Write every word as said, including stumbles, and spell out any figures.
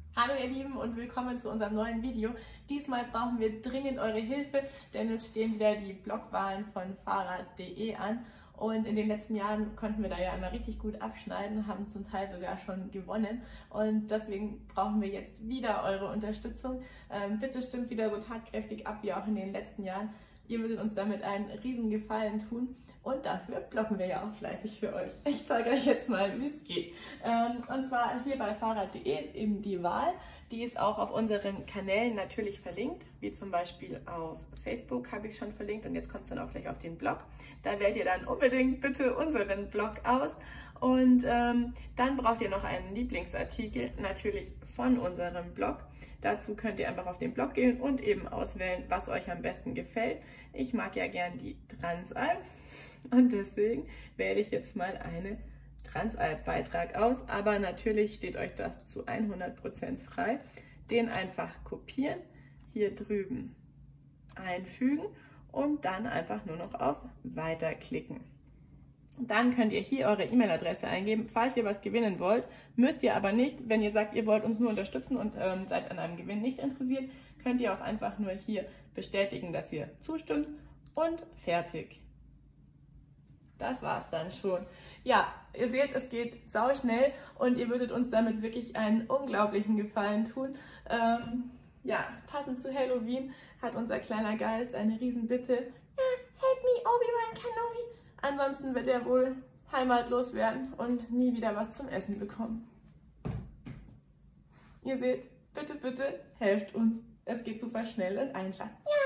Hallo ihr Lieben und willkommen zu unserem neuen Video. Diesmal brauchen wir dringend eure Hilfe, denn es stehen wieder die Blogwahlen von Fahrrad punkt de an. Und in den letzten Jahren konnten wir da ja immer richtig gut abschneiden, haben zum Teil sogar schon gewonnen. Und deswegen brauchen wir jetzt wieder eure Unterstützung. Ähm, bitte stimmt wieder so tatkräftig ab wie auch in den letzten Jahren. Ihr würdet uns damit einen riesen Gefallen tun und dafür bloggen wir ja auch fleißig für euch. Ich zeige euch jetzt mal, wie es geht. Ähm, und zwar hier bei Fahrrad punkt de ist eben die Wahl. Die ist auch auf unseren Kanälen natürlich verlinkt, wie zum Beispiel auf Facebook habe ich schon verlinkt und jetzt kommt es dann auch gleich auf den Blog. Da wählt ihr dann unbedingt bitte unseren Blog aus. Und ähm, dann braucht ihr noch einen Lieblingsartikel, natürlich von unserem Blog. Dazu könnt ihr einfach auf den Blog gehen und eben auswählen, was euch am besten gefällt. Ich mag ja gern die Transalp und deswegen wähle ich jetzt mal einen Transalp-Beitrag aus. Aber natürlich steht euch das zu hundert Prozent frei. Den einfach kopieren, hier drüben einfügen und dann einfach nur noch auf Weiter klicken. Dann könnt ihr hier eure E-Mail-Adresse eingeben, falls ihr was gewinnen wollt. Müsst ihr aber nicht. Wenn ihr sagt, ihr wollt uns nur unterstützen und ähm, seid an einem Gewinn nicht interessiert, könnt ihr auch einfach nur hier bestätigen, dass ihr zustimmt und fertig. Das war's dann schon. Ja, ihr seht, es geht sauschnell und ihr würdet uns damit wirklich einen unglaublichen Gefallen tun. Ähm, ja, passend zu Halloween hat unser kleiner Geist eine Riesenbitte. Help me, Obi-Wan Kenobi! Ansonsten wird er wohl heimatlos werden und nie wieder was zum Essen bekommen. Ihr seht, bitte, bitte, helft uns. Es geht super schnell und einfach. Ja.